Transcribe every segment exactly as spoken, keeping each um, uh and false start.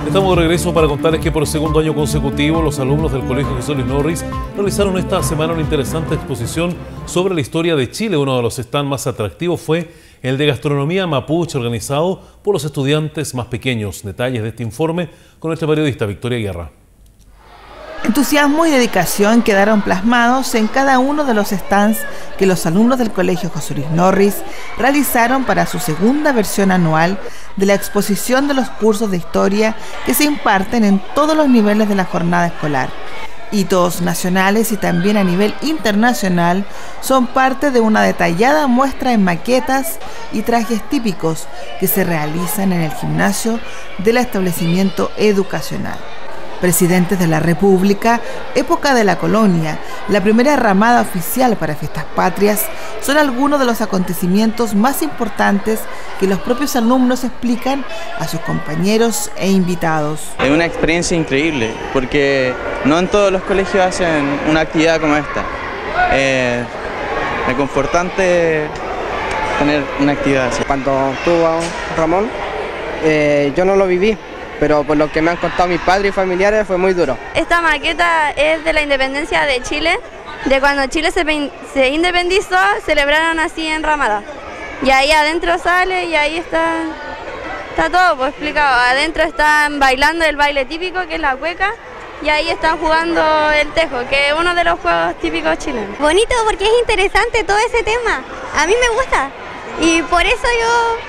Estamos de regreso para contarles que por segundo año consecutivo los alumnos del Colegio José Luis Norris realizaron esta semana una interesante exposición sobre la historia de Chile. Uno de los stands más atractivos fue el de gastronomía mapuche, organizado por los estudiantes más pequeños. Detalles de este informe con nuestra periodista Victoria Guerra. Entusiasmo y dedicación quedaron plasmados en cada uno de los stands que los alumnos del Colegio José Luis Norris realizaron para su segunda versión anual de la exposición de los cursos de historia que se imparten en todos los niveles de la jornada escolar. Hitos nacionales y también a nivel internacional son parte de una detallada muestra en maquetas y trajes típicos que se realizan en el gimnasio del establecimiento educacional. Presidentes de la República, época de la colonia, la primera ramada oficial para fiestas patrias, son algunos de los acontecimientos más importantes que los propios alumnos explican a sus compañeros e invitados. Es una experiencia increíble, porque no en todos los colegios hacen una actividad como esta. Eh, es reconfortante tener una actividad así. Cuando estuvo Ramón, eh, yo no lo viví, pero por lo que me han contado mis padres y familiares fue muy duro. Esta maqueta es de la independencia de Chile, de cuando Chile se, se independizó, celebraron así en Ramada. Y ahí adentro sale y ahí está, está todo pues, explicado. Adentro están bailando el baile típico, que es la cueca, y ahí están jugando el tejo, que es uno de los juegos típicos chilenos. Bonito porque es interesante todo ese tema, a mí me gusta, y por eso yo...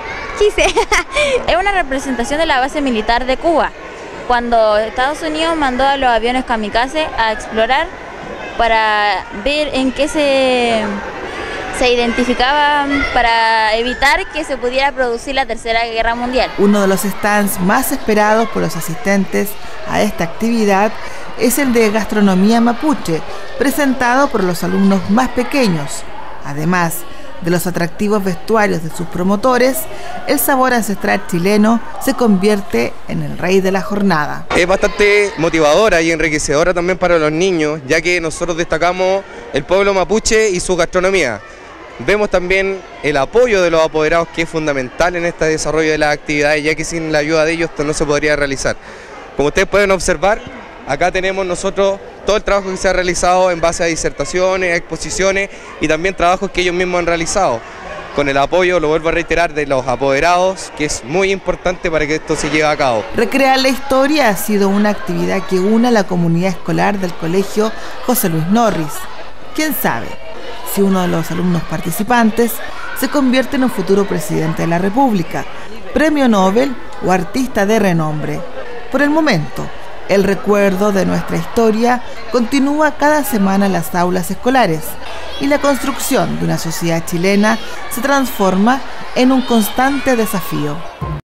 Es una representación de la base militar de Cuba, cuando Estados Unidos mandó a los aviones kamikaze a explorar para ver en qué se, se identificaban para evitar que se pudiera producir la Tercera Guerra Mundial. Uno de los stands más esperados por los asistentes a esta actividad es el de gastronomía mapuche, presentado por los alumnos más pequeños. Además de los atractivos vestuarios de sus promotores, el sabor ancestral chileno se convierte en el rey de la jornada. Es bastante motivadora y enriquecedora también para los niños, ya que nosotros destacamos el pueblo mapuche y su gastronomía. Vemos también el apoyo de los apoderados, que es fundamental en este desarrollo de las actividades, ya que sin la ayuda de ellos esto no se podría realizar. Como ustedes pueden observar, acá tenemos nosotros todo el trabajo que se ha realizado en base a disertaciones, exposiciones y también trabajos que ellos mismos han realizado, con el apoyo, lo vuelvo a reiterar, de los apoderados, que es muy importante para que esto se lleve a cabo. Recrear la historia ha sido una actividad que une a la comunidad escolar del Colegio José Luis Norris. ¿Quién sabe si uno de los alumnos participantes se convierte en un futuro presidente de la República, premio Nobel o artista de renombre? Por el momento, el recuerdo de nuestra historia continúa cada semana en las aulas escolares y la construcción de una sociedad chilena se transforma en un constante desafío.